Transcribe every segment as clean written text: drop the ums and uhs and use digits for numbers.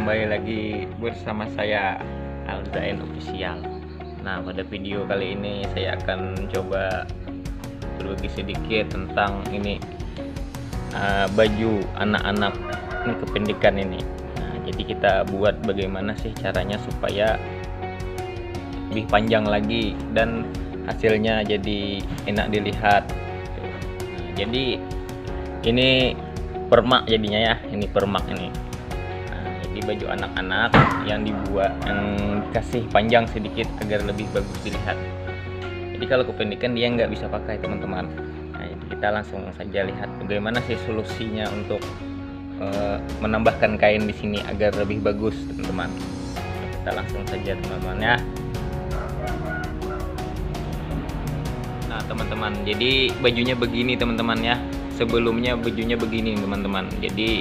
kembali lagi bersama saya Alzain Official. Nah, pada video kali ini saya akan coba berbagi sedikit tentang ini baju anak-anak ini kependekan ini. Nah, jadi kita buat bagaimana sih caranya supaya lebih panjang lagi dan hasilnya jadi enak dilihat. Nah, jadi ini permak jadinya ya, ini permak ini. Di baju anak-anak yang dibuat, yang kasih panjang sedikit agar lebih bagus dilihat. Jadi kalau kependekan dia nggak bisa pakai, teman-teman. Nah, jadi kita langsung saja lihat bagaimana sih solusinya untuk menambahkan kain di sini agar lebih bagus, teman-teman. Kita langsung saja, teman-teman ya. Nah, teman-teman, jadi bajunya begini, teman-teman ya. Sebelumnya bajunya begini, teman-teman. Jadi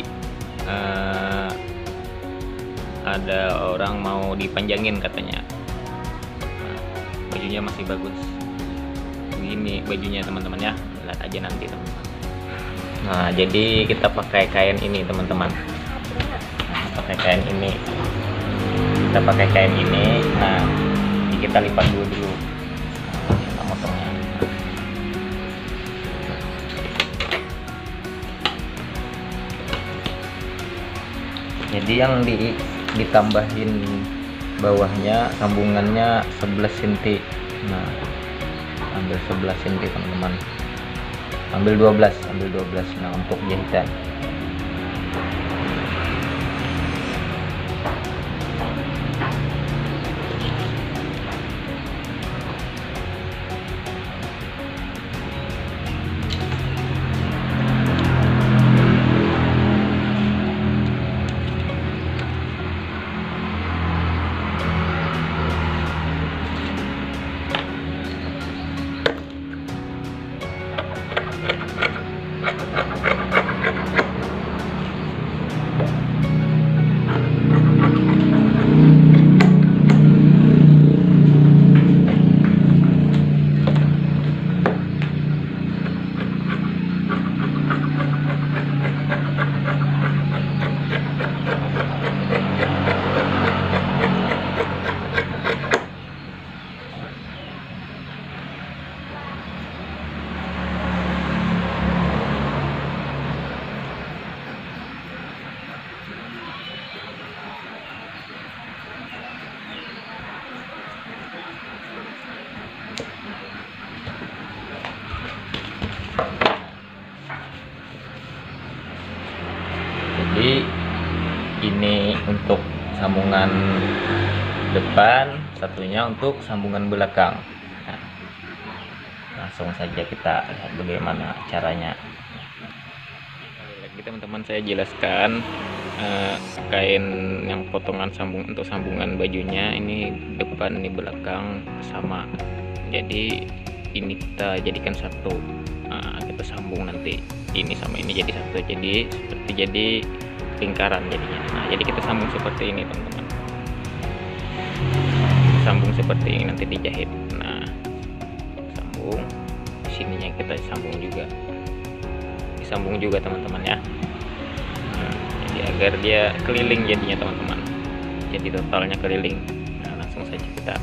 ada orang mau dipanjangin katanya. Nah, bajunya masih bagus begini bajunya, teman-teman ya. Lihat aja nanti, teman-teman. Nah, jadi kita pakai kain ini, teman-teman. Pakai kain ini, kita pakai kain ini. Nah, ini kita lipat dulu. Nah, kita motongnya. Jadi yang ditambahin bawahnya sambungannya 11 cm. Nah, ambil 11 cm, teman-teman. Ambil 12. Nah, untuk jahitan. Jadi ini untuk sambungan depan, satunya untuk sambungan belakang. Nah, langsung saja kita lihat bagaimana caranya. Lagi, teman-teman, saya jelaskan kain yang potongan untuk sambungan bajunya, ini depan, ini belakang sama. Jadi ini kita jadikan satu. Nah, kita sambung nanti ini sama ini jadi satu, jadi lingkaran jadinya. Nah, jadi kita sambung seperti ini, teman-teman. Sambung seperti ini, nanti dijahit. Nah, sambung sininya, kita sambung juga, disambung juga, teman-teman ya. Nah, jadi agar dia keliling jadinya, teman-teman. Jadi totalnya keliling. Nah, langsung saja kita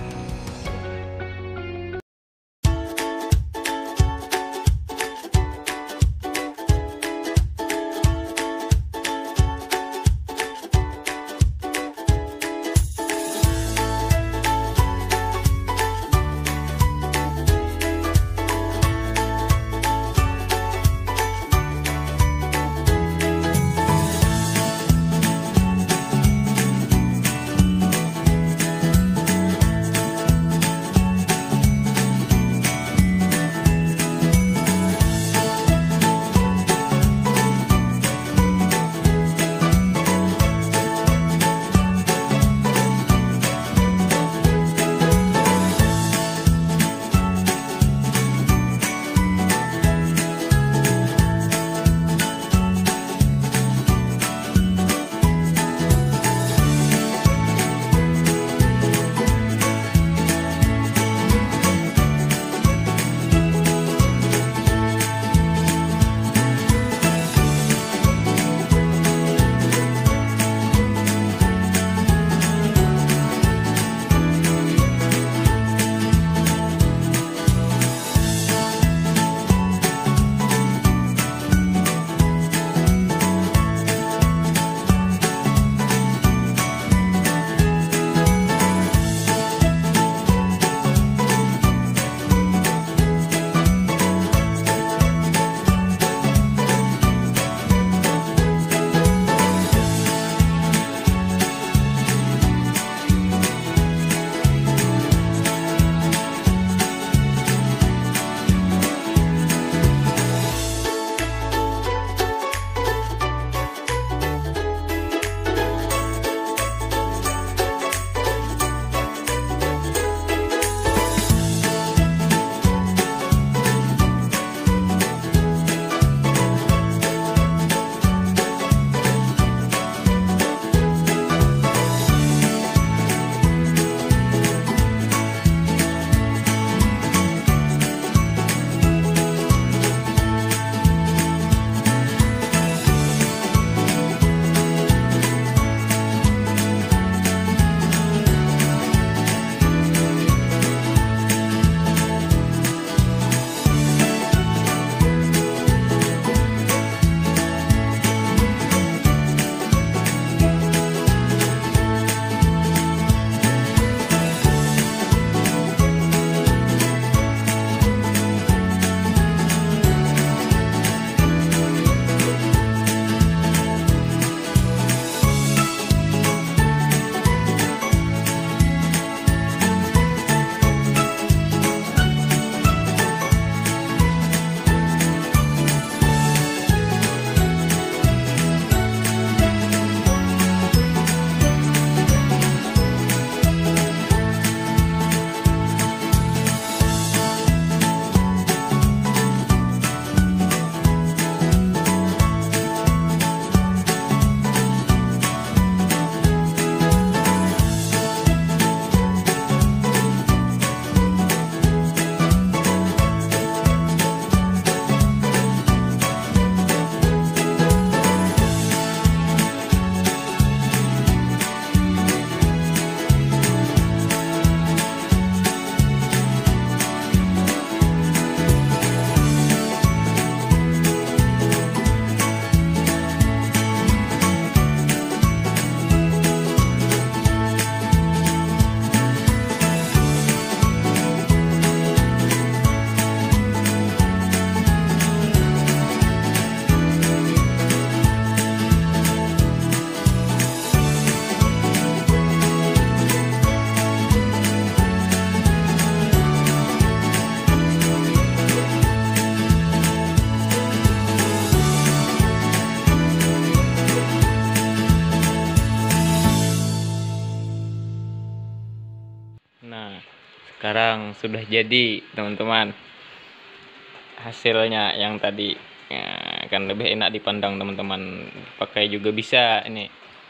Nah, sekarang sudah jadi teman-teman, hasilnya yang tadi ya, kan lebih enak dipandang teman-teman, pakai juga bisa ini.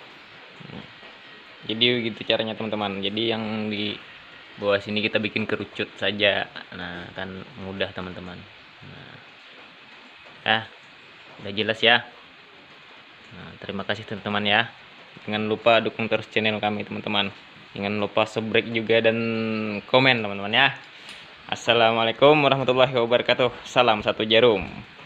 Jadi begitu caranya teman-teman. Jadi yang di bawah sini kita bikin kerucut saja. Nah, kan mudah teman-teman. Nah, udah jelas ya. Nah, terima kasih teman-teman ya. Jangan lupa dukung terus channel kami teman-teman. Jangan lupa subscribe juga dan komen teman-teman ya. Assalamualaikum warahmatullahi wabarakatuh. Salam satu jarum.